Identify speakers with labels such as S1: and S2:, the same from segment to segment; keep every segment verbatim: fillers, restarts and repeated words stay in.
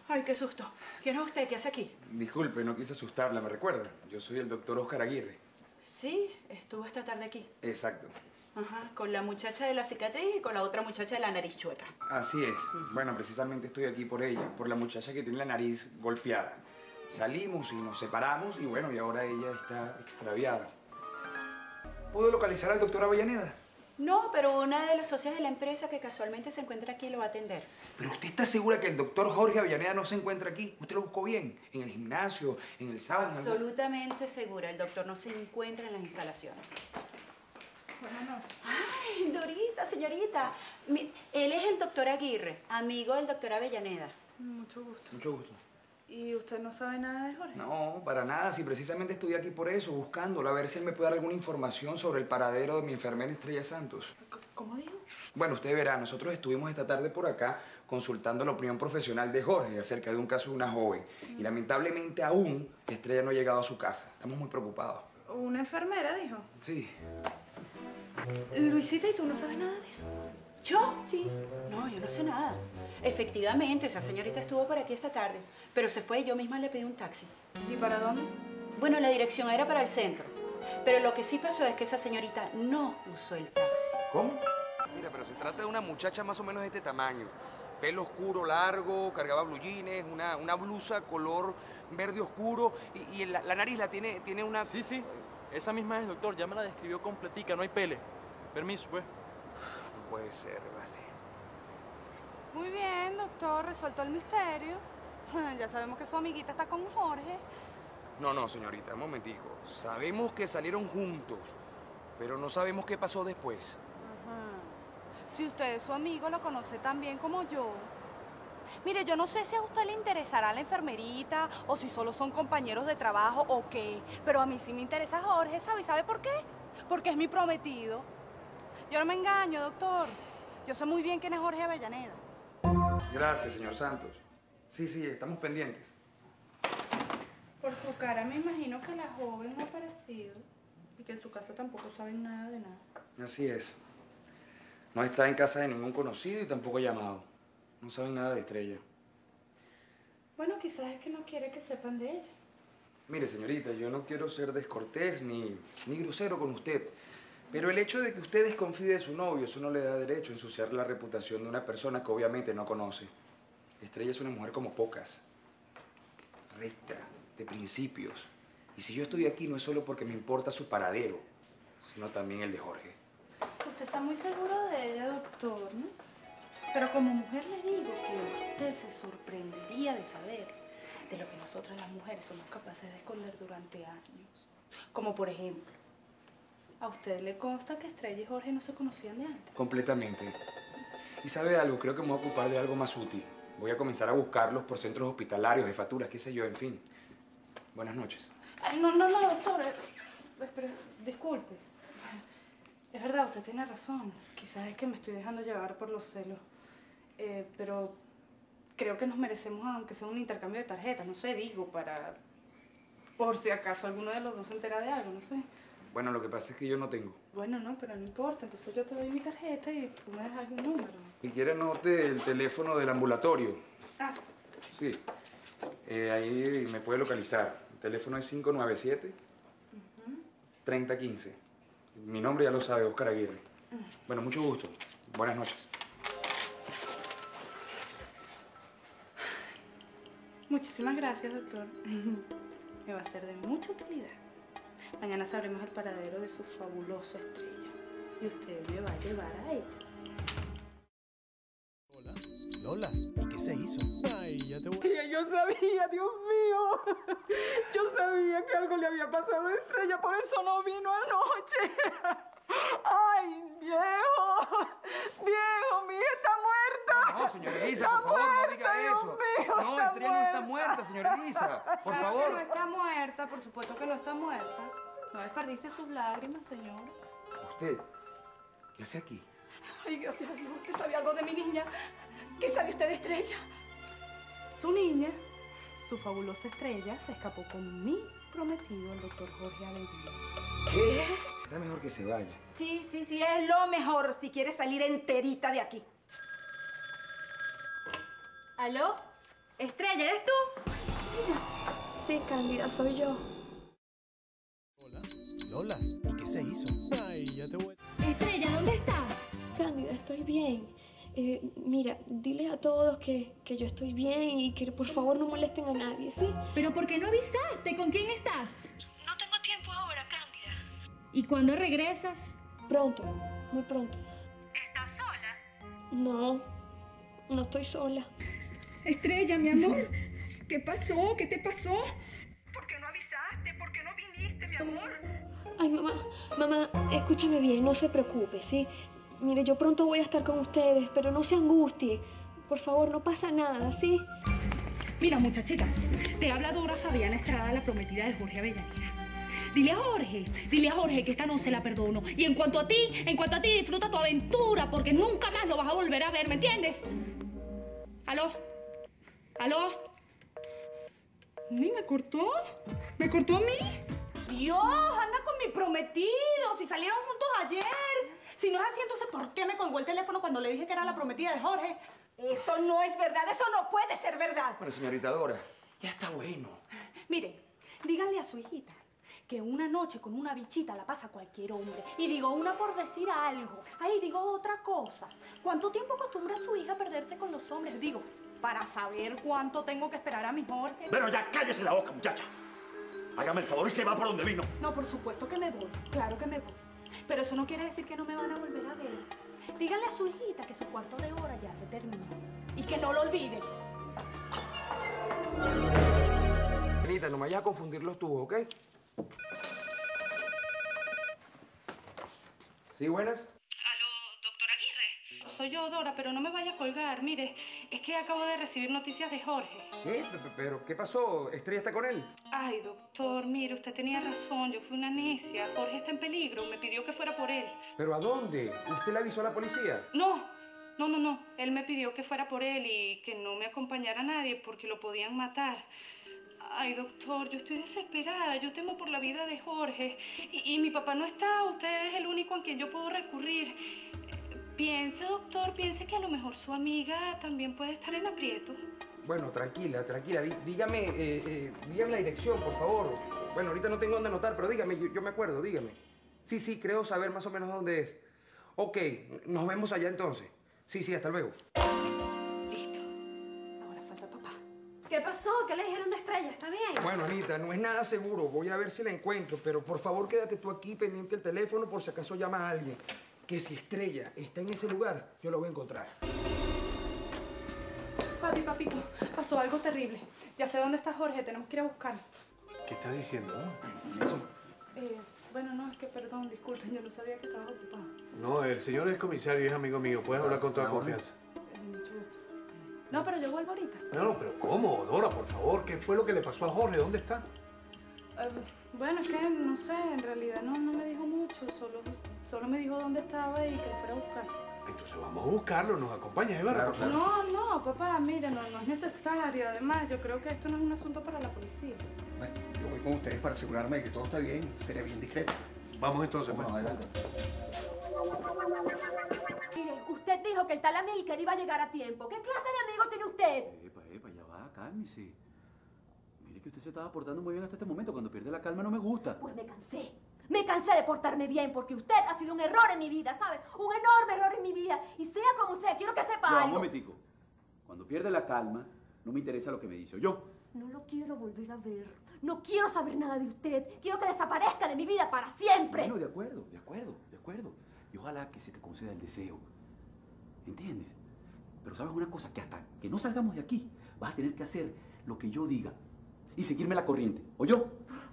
S1: Ay, qué susto. ¿Quién es usted? ¿Qué hace aquí?
S2: Disculpe, no quise asustarla, ¿me recuerda? Yo soy el doctor Oscar Aguirre.
S1: Sí, estuvo esta tarde aquí.
S2: Exacto.
S1: Ajá, con la muchacha de la cicatriz y con la otra muchacha de la nariz chueca.
S2: Así es. Bueno, precisamente estoy aquí por ella, por la muchacha que tiene la nariz golpeada. Salimos y nos separamos y bueno, y ahora ella está extraviada. ¿Pudo localizar al doctor Avellaneda?
S1: No, pero una de las socias de la empresa que casualmente se encuentra aquí lo va a atender.
S2: ¿Pero usted está segura que el doctor Jorge Avellaneda no se encuentra aquí? ¿Usted lo buscó bien? ¿En el gimnasio? ¿En el sauna?
S1: Absolutamente segura. El doctor no se encuentra en las instalaciones.
S3: Buenas noches.
S1: Ay, Dorita, señorita. Mi- él es el doctor Aguirre, amigo del doctor Avellaneda.
S3: Mucho gusto.
S2: Mucho gusto.
S3: ¿Y usted no sabe nada de Jorge?
S2: No, para nada. Si precisamente estoy aquí por eso, buscándolo, a ver si él me puede dar alguna información sobre el paradero de mi enfermera Estrella Santos.
S3: C- ¿Cómo dijo?
S2: Bueno, usted verá, nosotros estuvimos esta tarde por acá consultando la opinión profesional de Jorge acerca de un caso de una joven. Y lamentablemente aún Estrella no ha llegado a su casa. Estamos muy preocupados.
S3: ¿Una enfermera dijo?
S2: Sí.
S3: Luisita, ¿y tú no sabes nada de eso?
S1: ¿Yo? Sí. No, yo no sé nada. Efectivamente, esa señorita estuvo por aquí esta tarde, pero se fue y yo misma le pedí un taxi.
S3: ¿Y para dónde?
S1: Bueno, la dirección era para el centro, pero lo que sí pasó es que esa señorita no usó el taxi.
S2: ¿Cómo? Mira, pero se trata de una muchacha más o menos de este tamaño. Pelo oscuro, largo, cargaba blue jeans, una, una blusa color verde oscuro y, y la, la nariz la tiene, tiene una...
S4: Sí, sí. Esa misma es, doctor. Ya me la describió completica, no hay pele. Permiso, pues.
S2: No puede ser, vale.
S5: Muy bien, doctor, resuelto el misterio. Ya sabemos que su amiguita está con Jorge.
S2: No, no, señorita, un momentico. Sabemos que salieron juntos, pero no sabemos qué pasó después.
S5: Ajá. Si usted es su amigo, lo conoce tan bien como yo. Mire, yo no sé si a usted le interesará la enfermerita o si solo son compañeros de trabajo o qué, pero a mí sí me interesa Jorge, ¿sabe? ¿Y sabe por qué? Porque es mi prometido. Yo no me engaño, doctor. Yo sé muy bien quién es Jorge Avellaneda.
S2: Gracias, señor Santos. Sí, sí, estamos pendientes.
S3: Por su cara me imagino que la joven no ha aparecido y que en su casa tampoco saben nada de nada.
S2: Así es. No está en casa de ningún conocido y tampoco ha llamado. No saben nada de Estrella.
S3: Bueno, quizás es que no quiere que sepan de ella.
S2: Mire, señorita, yo no quiero ser descortés ni, ni grosero con usted, pero el hecho de que usted desconfíe de su novio, eso no le da derecho a ensuciar la reputación de una persona que obviamente no conoce. Estrella es una mujer como pocas, recta, de principios. Y si yo estoy aquí no es solo porque me importa su paradero, sino también el de Jorge.
S3: Usted está muy seguro de ella, doctor, ¿no? Pero como mujer le digo que usted se sorprendería de saber de lo que nosotras las mujeres somos capaces de esconder durante años. Como por ejemplo, ¿a usted le consta que Estrella y Jorge no se conocían de antes?
S2: Completamente. Y sabe algo, creo que me voy a ocupar de algo más útil. Voy a comenzar a buscarlos por centros hospitalarios, jefaturas, qué sé yo, en fin. Buenas noches.
S3: Ay, no, no, no, doctor. eh, Pero, disculpe. Es verdad, usted tiene razón. Quizás es que me estoy dejando llevar por los celos. Eh, pero creo que nos merecemos, aunque sea un intercambio de tarjetas, no sé, digo, para... por si acaso alguno de los dos se entera de algo, no sé.
S2: Bueno, lo que pasa es que yo no tengo.
S3: Bueno, no, pero no importa. Entonces yo te doy mi tarjeta y tú me das algún número.
S2: Si quiere, anote el teléfono del ambulatorio.
S3: Ah,
S2: Sí. Eh, ahí me puede localizar. El teléfono es cinco nueve siete, treinta quince. Mi nombre ya lo sabe, Oscar Aguirre. Bueno, mucho gusto. Buenas noches.
S3: muchísimas gracias, doctor. Me va a ser de mucha utilidad. Mañana sabremos el paradero de su fabulosa Estrella. Y usted me va a llevar a ella.
S4: Hola. Lola, ¿y qué se hizo? Ay, ya te voy.
S1: Yo sabía, Dios mío. Yo sabía que algo le había pasado a Estrella, por eso no vino anoche. Ay, viejo. Viejo, mi hija está muerta.
S2: No, señora Elisa,
S1: Está
S2: por favor, no
S1: muerta,
S2: diga
S1: Dios
S2: eso.
S1: mío,
S2: No,
S1: está
S2: Estrella no está
S1: muerta.
S2: muerta, señora Elisa. Por
S5: Claro
S2: favor.
S5: que no está muerta, por supuesto que no está muerta. No desperdicie sus lágrimas, señor.
S2: ¿Usted qué hace aquí?
S1: Ay, gracias a Dios, ¿usted sabe algo de mi niña? ¿Qué sabe usted de Estrella?
S3: Su niña, su fabulosa Estrella, se escapó con mi prometido, el doctor Jorge Avellaneda.
S2: ¿Qué? Era mejor que se vaya.
S1: Sí, sí, sí, es lo mejor si quiere salir enterita de aquí.
S3: ¿Aló?
S6: Estrella, ¿eres tú?
S7: Sí, Cándida, soy yo.
S8: Hola. Lola, ¿y qué se hizo? Ay, ya te voy.
S6: Estrella, ¿dónde estás?
S7: Cándida, estoy bien. Eh, mira, dile a todos que, que yo estoy bien y que por favor no molesten a nadie, ¿sí?
S6: ¿Pero por qué no avisaste? ¿Con quién estás?
S7: No tengo tiempo ahora, Cándida.
S6: ¿Y cuándo regresas?
S7: Pronto, muy pronto.
S6: ¿Estás sola?
S7: No, no estoy sola.
S1: Estrella, mi amor, ¿qué pasó? ¿Qué te pasó? ¿Por qué no avisaste? ¿Por qué no viniste, mi amor?
S7: Ay, mamá, mamá, escúchame bien, no se preocupe, ¿sí? Mire, yo pronto voy a estar con ustedes, pero no se angustie. Por favor, no pasa nada, ¿sí?
S1: Mira, muchachita, te habla Dora Fabiana Estrada, la prometida de Jorge Avellaneda. Dile a Jorge, dile a Jorge que esta no se la perdono. Y en cuanto a ti, en cuanto a ti, disfruta tu aventura, porque nunca más lo vas a volver a ver, ¿me entiendes? ¿Aló? ¿Aló? ¿Ni me cortó? ¿Me cortó a mí?
S5: Dios, anda con mi prometido. Si salieron juntos ayer. Si no es así, entonces ¿por qué me colgó el teléfono cuando le dije que era la prometida de Jorge? Eso no es verdad, eso no puede ser verdad.
S2: Bueno, señorita Dora, ya está bueno.
S5: Miren, díganle a su hijita que una noche con una bichita la pasa cualquier hombre. Y digo una por decir algo. Ahí digo otra cosa. ¿Cuánto tiempo acostumbra a su hija a perderse con los hombres? Digo, para saber cuánto tengo que esperar a mi Jorge.
S9: Bueno, ya cállese la boca, muchacha. Hágame el favor y se va por donde vino.
S5: No, por supuesto que me voy. Claro que me voy. Pero eso no quiere decir que no me van a volver a ver. Díganle a su hijita que su cuarto de hora ya se terminó. Y que no lo olvide.
S2: Anita, no me vayas a confundir los tubos, ¿ok? ¿Sí, buenas?
S3: Aló, doctor Aguirre. Soy yo, Dora, pero no me vaya a colgar. Mire, es que acabo de recibir noticias de Jorge.
S2: ¿Qué? ¿Pero qué pasó? ¿Estrella está con él?
S3: Ay, doctor, mire, usted tenía razón. Yo fui una necia. Jorge está en peligro. Me pidió que fuera por él.
S2: ¿Pero a dónde? ¿Usted le avisó a la policía?
S3: No, no, no, no. Él me pidió que fuera por él y que no me acompañara a nadie porque lo podían matar. Ay, doctor, yo estoy desesperada. Yo temo por la vida de Jorge. Y, y mi papá no está. Usted es el único a quien yo puedo recurrir. Piense, doctor, piense que a lo mejor su amiga también puede estar en aprieto.
S2: Bueno, tranquila, tranquila. Dí- dígame, eh, eh, dígame la dirección, por favor. Bueno, ahorita no tengo dónde anotar, pero dígame, yo, yo me acuerdo, dígame. Sí, sí, creo saber más o menos dónde es. Ok, nos vemos allá entonces. Sí, sí, hasta luego.
S5: Listo. Ahora falta papá.
S6: ¿Qué pasó? ¿Qué le dijeron de Estrella? ¿Está bien?
S2: Bueno, Anita, no es nada seguro. Voy a ver si la encuentro, pero por favor quédate tú aquí pendiente del teléfono por si acaso llama a alguien. Que si Estrella está en ese lugar, yo lo voy a encontrar.
S3: Papi, papito, pasó algo terrible. Ya sé dónde está Jorge. Tenemos que ir a buscarlo.
S9: ¿Qué estás diciendo?
S3: Eh, bueno, no, es que perdón, disculpen. Yo no sabía que estaba ocupado.
S9: No, el señor es comisario y es amigo mío. Puedes hablar con toda confianza.
S3: Eh, mucho gusto. No, pero yo vuelvo ahorita.
S9: No, no, pero ¿cómo? Dora, por favor, ¿qué fue lo que le pasó a Jorge? ¿Dónde está?
S3: Eh, bueno, es que no sé, en realidad no, no me dijo mucho, solo, solo me dijo dónde estaba y que fuera a buscar.
S9: Entonces vamos a buscarlo, nos acompañas, Eva.
S2: Claro, claro.
S3: No, no, papá, mire, no, no es necesario. Además, yo creo que esto no es un asunto para la policía.
S10: Bueno, yo voy con ustedes para asegurarme de que todo está bien. Seré bien discreto.
S9: Vamos entonces,
S10: Bueno,
S9: pues.
S10: adelante.
S6: Mire, usted dijo que el tal Amílcar iba a llegar a tiempo. ¿Qué clase de amigo tiene usted?
S11: Epa, epa, ya va, cálmese. Mire que usted se estaba portando muy bien hasta este momento. Cuando pierde la calma no me gusta.
S6: Pues me cansé. Me cansé de portarme bien porque usted ha sido un error en mi vida, ¿sabe? Un enorme error en mi vida. Y sea como sea, quiero que sepa
S11: Ya, un
S6: algo.
S11: momentico. Cuando pierde la calma, no me interesa lo que me dice, ¿o yo?
S6: No lo quiero volver a ver. No quiero saber nada de usted. Quiero que desaparezca de mi vida para siempre.
S11: Bueno, de acuerdo, de acuerdo, de acuerdo. Y ojalá que se te conceda el deseo. ¿Entiendes? Pero sabes una cosa, que hasta que no salgamos de aquí, vas a tener que hacer lo que yo diga y seguirme la corriente, ¿o yo?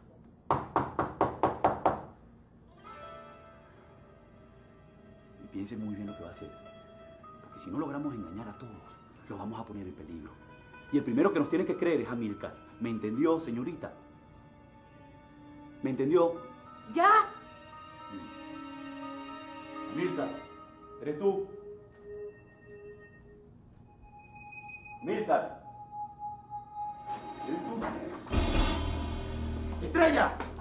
S11: Y piense muy bien lo que va a hacer. Porque si no logramos engañar a todos, los vamos a poner en peligro. Y el primero que nos tiene que creer es Amílcar. ¿Me entendió, señorita? ¿Me entendió?
S6: ¡Ya!
S11: Amílcar, ¿eres tú? Amílcar. ¿Eres tú? ¡Estrella!